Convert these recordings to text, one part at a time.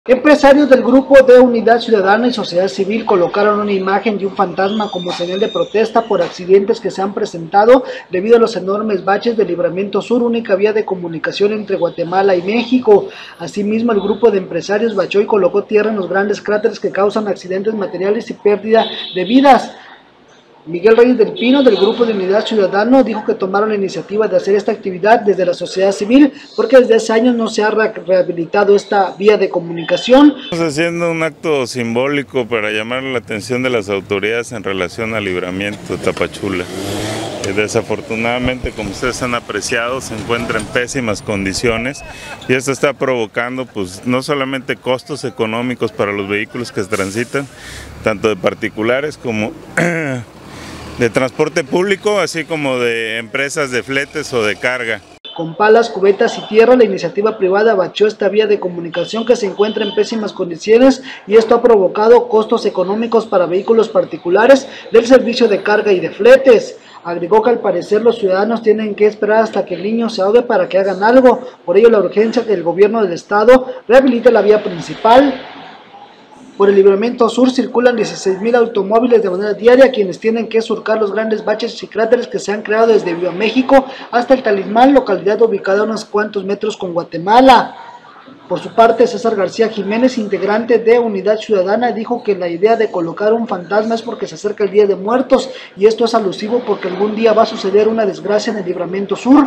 Empresarios del grupo de Unidad Ciudadana y Sociedad Civil colocaron una imagen de un fantasma como señal de protesta por accidentes que se han presentado debido a los enormes baches del Libramiento Sur, única vía de comunicación entre Guatemala y México. Asimismo, el grupo de empresarios bachó y colocó tierra en los grandes cráteres que causan accidentes materiales y pérdida de vidas. Miguel Reyes del Pino, del Grupo de Unidad Ciudadana, dijo que tomaron la iniciativa de hacer esta actividad desde la sociedad civil porque desde hace años no se ha rehabilitado esta vía de comunicación. Estamos haciendo un acto simbólico para llamar la atención de las autoridades en relación al libramiento de Tapachula. Desafortunadamente, como ustedes han apreciado, se encuentra en pésimas condiciones y esto está provocando pues no solamente costos económicos para los vehículos que transitan, tanto de particulares como de transporte público, así como de empresas de fletes o de carga. Con palas, cubetas y tierra, la iniciativa privada bachó esta vía de comunicación que se encuentra en pésimas condiciones y esto ha provocado costos económicos para vehículos particulares del servicio de carga y de fletes. Agregó que al parecer los ciudadanos tienen que esperar hasta que el niño se ahogue para que hagan algo, por ello la urgencia que el gobierno del estado rehabilite la vía principal. Por el Libramiento Sur circulan 16,000 automóviles de manera diaria, quienes tienen que surcar los grandes baches y cráteres que se han creado desde Viva México hasta el Talismán, localidad ubicada a unos cuantos metros con Guatemala. Por su parte, César García Jiménez, integrante de Unidad Ciudadana, dijo que la idea de colocar un fantasma es porque se acerca el Día de Muertos y esto es alusivo porque algún día va a suceder una desgracia en el Libramiento Sur.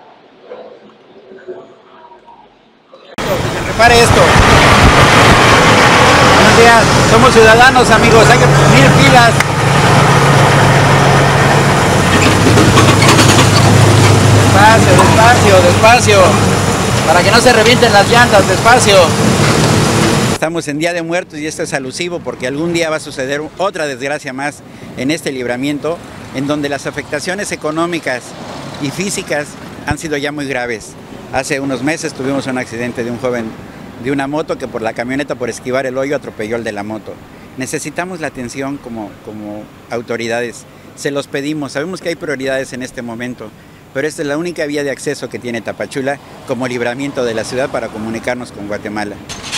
Que se repare esto. Buenos días, somos ciudadanos, amigos, hay que poner pilas. Despacio, despacio, para que no se revienten las llantas, despacio. Estamos en Día de Muertos y esto es alusivo porque algún día va a suceder otra desgracia más en este libramiento, en donde las afectaciones económicas y físicas han sido ya muy graves. Hace unos meses tuvimos un accidente de un joven de una moto que por la camioneta, por esquivar el hoyo, atropelló el de la moto. Necesitamos la atención como autoridades, se los pedimos, sabemos que hay prioridades en este momento, pero esta es la única vía de acceso que tiene Tapachula como libramiento de la ciudad para comunicarnos con Guatemala.